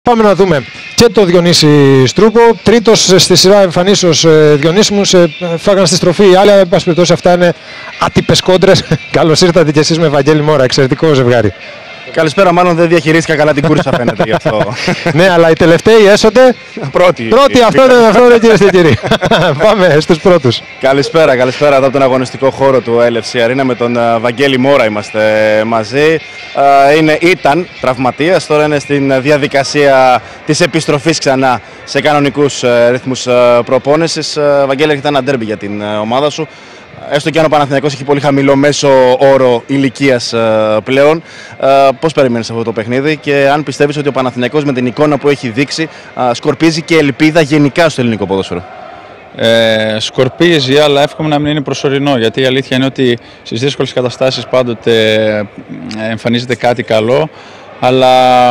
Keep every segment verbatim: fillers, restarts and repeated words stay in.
πάμε να δούμε και το Διονύση Στρούπο. Τρίτος στη σειρά εμφανίσεως Διονύση μου. Σε φάγανε στη στροφή. Αλλά, εν πάση περιπτώσει, αυτά είναι άτυπες κόντρες. Καλώς ήρθατε κι εσείς με Βαγγέλη Μόρα. Εξαιρετικό ζευγάρι. Καλησπέρα, μάλλον δεν διαχειρίστηκα καλά την κούρσα, φαίνεται γι' αυτό. Ναι, αλλά οι τελευταίοι έσονται. Πρώτοι. Πρώτοι, αυτό είναι, αυτό είναι, κυρίες και κύριοι. Πάμε στους πρώτους. Καλησπέρα, καλησπέρα εδώ από τον αγωνιστικό χώρο του ελ εφ σι Arena με τον Βαγγέλη Μόρα είμαστε μαζί. Είναι, ήταν τραυματίας, τώρα είναι στην διαδικασία της επιστροφής ξανά σε κανονικούς ρυθμούς προπόνησης. Βαγγέλη, έρχεται ένα ντέρμπι για την ομάδα σου. Έστω και αν ο Παναθηναϊκός έχει πολύ χαμηλό μέσο όρο ηλικίας πλέον, πώς περιμένεις αυτό το παιχνίδι και αν πιστεύεις ότι ο Παναθηναϊκός με την εικόνα που έχει δείξει σκορπίζει και ελπίδα γενικά στο ελληνικό ποδόσφαιρο? Ε, σκορπίζει, αλλά εύχομαι να μην είναι προσωρινό, γιατί η αλήθεια είναι ότι στις δύσκολες καταστάσεις πάντοτε εμφανίζεται κάτι καλό, αλλά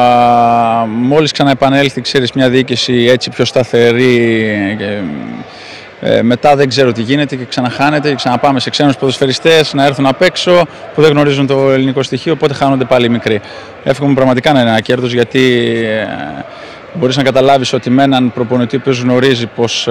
μόλις ξαναεπανέλθει, ξέρεις, μια διοίκηση έτσι πιο σταθερή, Ε, μετά δεν ξέρω τι γίνεται και ξαναχάνεται και ξαναπάμε σε ξένους ποδοσφαιριστές να έρθουν απ' έξω που δεν γνωρίζουν το ελληνικό στοιχείο, οπότε χάνονται πάλι οι μικροί. Εύχομαι πραγματικά να είναι ένα κέρδος, γιατί ε, μπορείς να καταλάβεις ότι με έναν προπονητή που γνωρίζει πως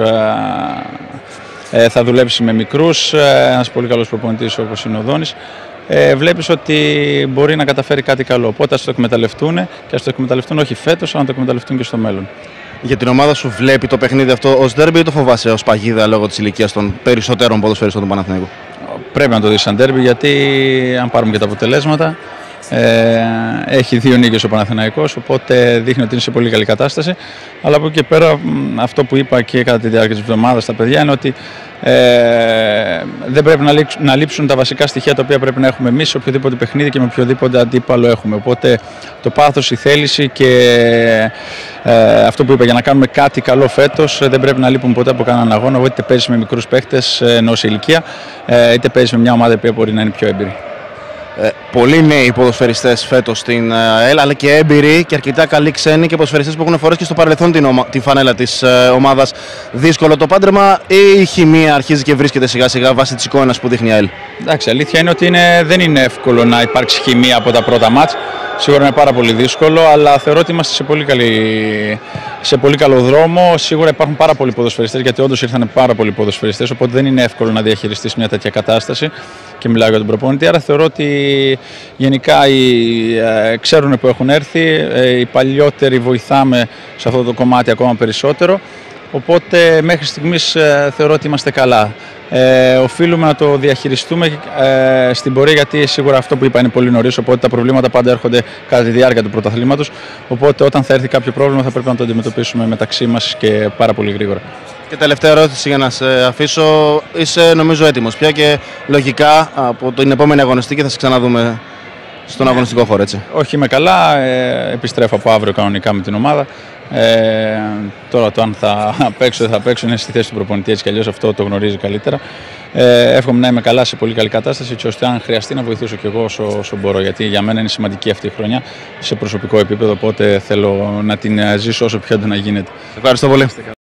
ε, ε, θα δουλέψει με μικρούς, ε, ένας πολύ καλός προπονητής όπως είναι ο Δόνης, ε, βλέπεις ότι μπορεί να καταφέρει κάτι καλό. Οπότε ας το εκμεταλλευτούν και ας το εκμεταλλευτούν όχι φέτος, αλλά να το εκμεταλλευτούν και στο μέλλον. Για την ομάδα σου βλέπει το παιχνίδι αυτό ως ντέρμπι ή το φοβάσαι ως παγίδα λόγω της ηλικίας των περισσότερων ποδοσφαιριστών του Παναθηναϊκού? Πρέπει να το δεις σαν ντέρμπι, γιατί αν πάρουμε και τα αποτελέσματα, ε, έχει δύο νίκες ο Παναθηναϊκός, οπότε δείχνει ότι είναι σε πολύ καλή κατάσταση. Αλλά από εκεί και πέρα, αυτό που είπα και κατά τη διάρκεια της εβδομάδας στα παιδιά είναι ότι ε, δεν πρέπει να λείψουν, να λείψουν τα βασικά στοιχεία τα οποία πρέπει να έχουμε εμείς σε οποιοδήποτε παιχνίδι και με οποιοδήποτε αντίπαλο έχουμε. Οπότε το πάθος, η θέληση και ε, αυτό που είπα, για να κάνουμε κάτι καλό φέτος δεν πρέπει να λείπουμε ποτέ από κανέναν αγώνα, είτε παίζεις με μικρούς παίχτες ενός ηλικία, ε, είτε παίζεις με μια ομάδα που μπορεί να είναι πιο έμπειρη. Ε, πολλοί νέοι ποδοσφαιριστές φέτος στην ΕΛ, αλλά και έμπειροι και αρκετά καλοί ξένοι και ποδοσφαιριστές που έχουν φορέσει και στο παρελθόν την, ομα... την φανέλα της ε, ομάδας. Δύσκολο το πάντρεμα ή η χημεία αρχίζει και βρίσκεται σιγά σιγά βάσει της εικόνας που δείχνει η ΕΛ? Εντάξει, αλήθεια είναι ότι είναι, δεν είναι εύκολο να υπάρξει χημεία από τα πρώτα μάτς. Σίγουρα είναι πάρα πολύ δύσκολο, αλλά θεωρώ ότι είμαστε σε πολύ, καλή, σε πολύ καλό δρόμο. Σίγουρα υπάρχουν πάρα πολλοί ποδοσφαιριστές, γιατί όντως ήρθαν πάρα πολλοί ποδοσφαιριστές, οπότε δεν είναι εύκολο να διαχειριστείς μια τέτοια κατάσταση. Και μιλάω για τον προπονητή. Άρα θεωρώ ότι γενικά οι, ε, ξέρουν που έχουν έρθει, ε, οι παλιότεροι βοηθάμε σε αυτό το κομμάτι ακόμα περισσότερο. Οπότε μέχρι στιγμής ε, θεωρώ ότι είμαστε καλά. Ε, οφείλουμε να το διαχειριστούμε ε, στην πορεία, γιατί σίγουρα αυτό που είπα είναι πολύ νωρίς, οπότε τα προβλήματα πάντα έρχονται κατά τη διάρκεια του πρωταθλήματος, οπότε όταν θα έρθει κάποιο πρόβλημα θα πρέπει να το αντιμετωπίσουμε μεταξύ μας και πάρα πολύ γρήγορα. Και τελευταία ερώτηση για να σε αφήσω, είσαι νομίζω έτοιμος πια και λογικά από την επόμενη αγωνιστική θα σε ξαναδούμε στον αγωνιστικό χώρο, έτσι? Όχι, είμαι καλά, ε, επιστρέφω από αύριο κανονικά με την ομάδα. Ε, τώρα το αν θα παίξω ή δεν θα παίξω είναι στη θέση του προπονητή, έτσι κι αλλιώς αυτό το γνωρίζει καλύτερα. Ε, εύχομαι να είμαι καλά, σε πολύ καλή κατάσταση, έτσι ώστε αν χρειαστεί να βοηθήσω κι εγώ όσο, όσο μπορώ, γιατί για μένα είναι σημαντική αυτή η χρονιά σε προσωπικό επίπεδο, οπότε θέλω να την ζήσω όσο πιο έντονα γίνεται. Ευχαριστώ πολύ.